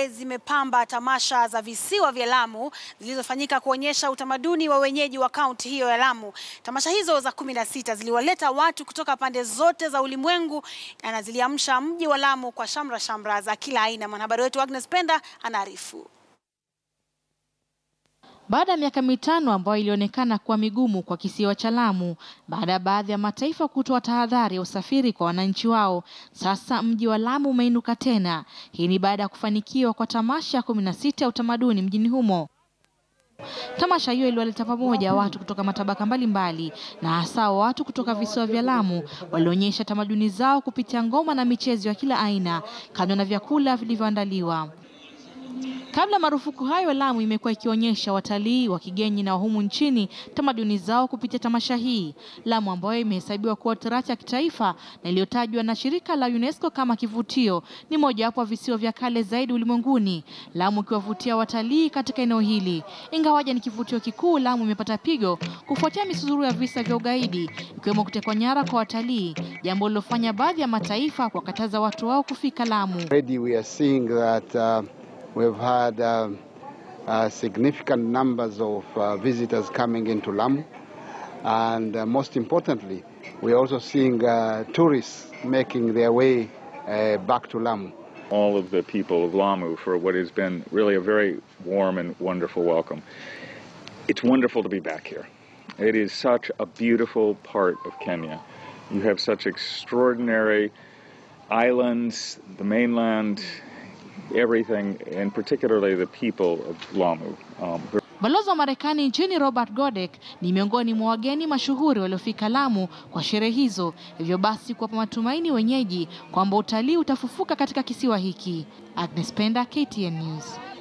Zimepamba tamasha za visiwa vya Lamu zilizofanyika kuonyesha utamaduni wa wenyeji wa kaunti hiyo ya Lamu. Tamasha hizo za 16 ziliwaleta watu kutoka pande zote za ulimwengu na ziliamsha mji wa Lamu kwa shamra za kila aina. Mwanahabari wetu Agnes Penda anaarifu. Baada ya miaka 5 ambayo ilionekana kuwa migumu kwa kisiwa cha Lamu, baada ya baadhi ya mataifa kutoa tahadhari ya usafiri kwa wananchi wao, sasa mji wa Lamu umeinuka tena. Hii ni baada ya kufanikiwa kwa tamasha 16 ya utamaduni mjini humo. Tamasha hiyo iliwaleta pamoja watu kutoka matabaka mbalimbali na hasa watu kutoka visiwa vya Lamu walionyesha tamaduni zao kupitia ngoma na michezo ya kila aina, kando na vyakula vilivyoandaliwa. Kabla marufuku hayo, Lamu imekuwa ikionyesha watalii wa kigeni na wahumu nchini tamaduni zao kupitia tamasha hii. Lamu ambayo imehesabiwa kuwa turathi ya kitaifa na iliyotajwa na shirika la UNESCO kama kivutio, ni moja wapo wa visiwa vya kale zaidi ulimwenguni. Lamu ikiwavutia watalii katika eneo hili. Ingawaje ni kivutio kikuu, Lamu imepata pigo kufuatia misururu ya visa vya ugaidi, ikiwemo kutekwa nyara kwa watalii, jambo lilofanya baadhi ya mataifa kuwakataza watu wao kufika Lamu. Already we are seeing that we've had significant numbers of visitors coming into Lamu, and most importantly, we are also seeing tourists making their way back to Lamu. All of the people of Lamu for what has been really a very warm and wonderful welcome. It's wonderful to be back here. It is such a beautiful part of Kenya. You have such extraordinary islands, the mainland, everything, and particularly the people of Lamu. Balozi wa Marekani nchini Robert Godek ni miongoni mwa wageni mashuhuri waliofika Lamu kwa sherehe hizo, hivyo basi kuwapa matumaini wenyeji kwamba utalii utafufuka katika kisiwa hiki. Agnes Penda, KTN News.